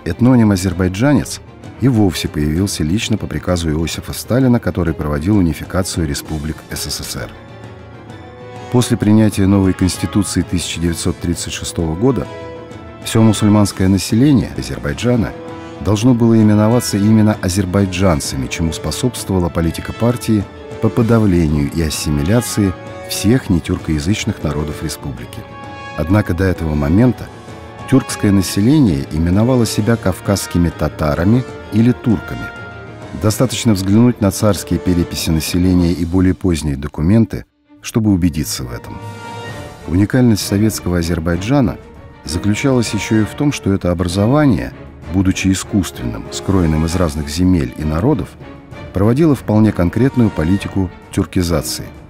Этноним «азербайджанец» и вовсе появился лично по приказу Иосифа Сталина, который проводил унификацию республик СССР. После принятия новой Конституции 1936 года все мусульманское население Азербайджана должно было именоваться именно азербайджанцами, чему способствовала политика партии по подавлению и ассимиляции всех нетюркоязычных народов республики. Однако до этого момента тюркское население именовало себя кавказскими татарами или турками. Достаточно взглянуть на царские переписи населения и более поздние документы, чтобы убедиться в этом. Уникальность советского Азербайджана заключалась еще и в том, что это образование, будучи искусственным, скроенным из разных земель и народов, проводило вполне конкретную политику тюркизации –